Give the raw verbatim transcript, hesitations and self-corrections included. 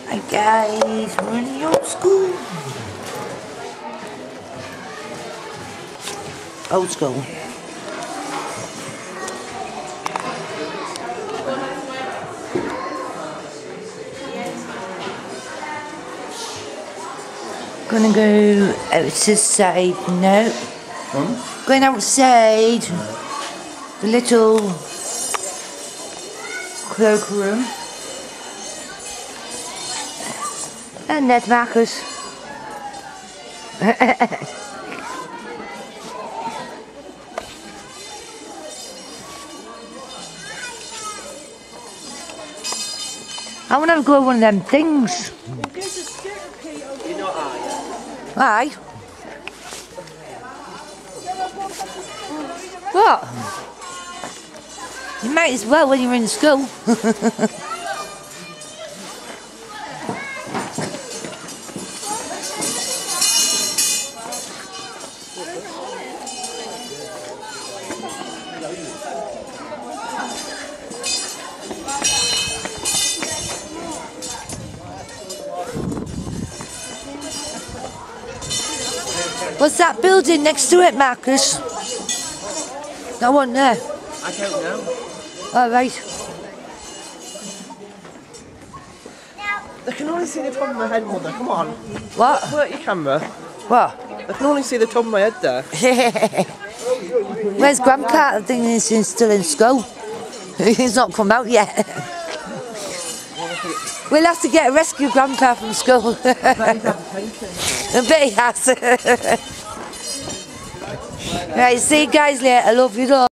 Hi guys, we're in the old school. Old school. Gonna go outside now. Hmm? Going outside. The little cloakroom. And that's Marcus. I want to go one of them things. You're not, are you? Aye. What? You might as well when you're in school. What's that building next to it, Marcus? That one there. I don't know. All right. They can only see the top of my head, Mother. Come on. What? Work your camera. What? They can only see the top of my head there. Where's Grandpa? I think he's still in school. He's not come out yet. We'll have to get a rescue Grandpa from school. I bet he has. Right, see you guys later. I love you, though.